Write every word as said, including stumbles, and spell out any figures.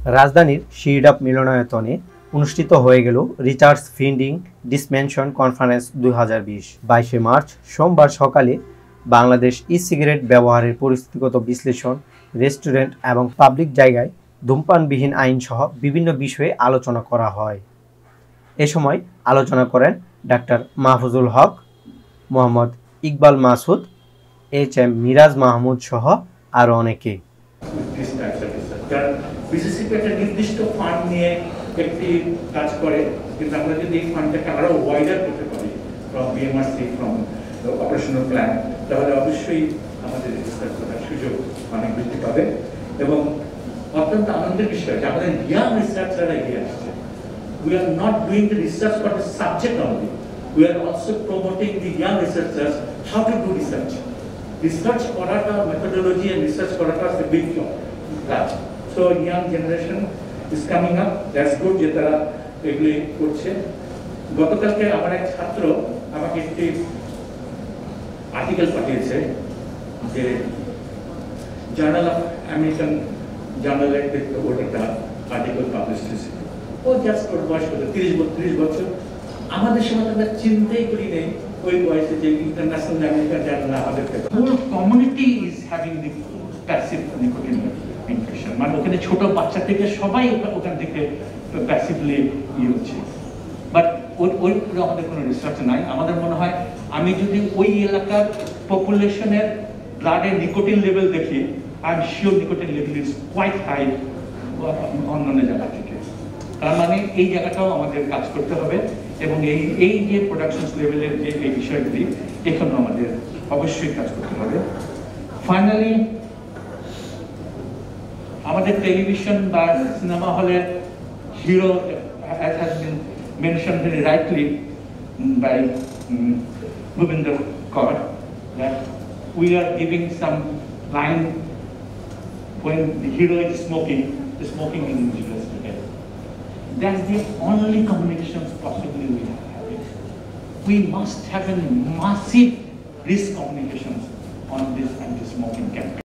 রাজধানীর শিরডাপ মিলনায়তনে অনুষ্ঠিত হয়ে গেল রিচার্স ফিন্ডিং ডিসমেনশন কনফারেন্স দুই হাজার বিশ। বাইশে মার্চ সোমবার সকালে বাংলাদেশ ই সিগারেট ব্যবহারের পরিস্থিতিগত বিশ্লেষণ, রেস্টুরেন্ট এবং পাবলিক জায়গায় ধূমপানবিহীন আইন সহ বিভিন্ন বিষয়ে আলোচনা করা হয়। এ সময় আলোচনা করেন doctor Mahfuzul Haque, Mohammad Iqbal Masud, H M Miraj Mahmud সহ আরও অনেকে। বিসিসিপি একটা নির্দিষ্ট ফান্ড নিয়ে একটি কাজ করে, কিন্তু আমরা যদি এই ফান্ডটাকে আরো ওয়াইডার করতে পারি from BMRC, from operational plan, তাহলে অবশ্যই আমাদের রিসার্চ করার সুযোগ অনেক বৃদ্ধি পাবে। এবং অত্যন্ত আনন্দের বিষয় যে আমাদের ইয়াং রিসার্চাররা এগিয়ে আসছে। We are not doing the research for the subject only, we are also promoting the young researchers how to do research. Research করাটা, মেথোডোলজি এন্ড রিসার্চ করাটা আছে বিগ কাজ। So young generation is coming up, that's good যে তারা এগুলি করছে। গতকালকে আমার এক ছাত্র আমাকে একটি আর্টিকেল পাঠিয়েছে যে জার্নাল অফ আমেরিকান জার্নালে ওর একটা আর্টিকেল পাবলিশ হয়েছে। ও জাস্ট ওর বয়স কত, তিরিশ বত্রিশ বছর। আমাদের সময় আমরা চিন্তাই করি নেই ওই বয়সে যে ইন্টারন্যাশনাল আমেরিকান জার্নাল আমাদের whole community is having the passive nicotine infection, মানে ওখানে ছোট বাচ্চা থেকে সবাই ওখান থেকে প্যাসিভলি ইয়ে হচ্ছে। বাট ওই ওই আমাদের কোনো রিসার্চ নাই। আমাদের মনে হয় আমি যদি ওই এলাকার পপুলেশনের ব্লাডে নিকোটিন লেভেল দেখি, I am sure nicotine level is quite high অন্যান্য জায়গা থেকে। তার মানে এই জায়গাটাও আমাদের কাজ করতে হবে এবং এই এই যে প্রোডাকশন লেভেলের যে এই বিষয়গুলি এখানেও আমাদের অবশ্যই কাজ করতে হবে। ফাইনালি আমাদের টেলিভিশন বা সিনেমা হলের hero, as has been mentioned very rightly by um, Bhupinder Kaur, that we are giving some line when the hero is smoking, the smoking is injurious to health. That's the only communications possibly we are having. We must have a massive risk communications on this anti-smoking campaign.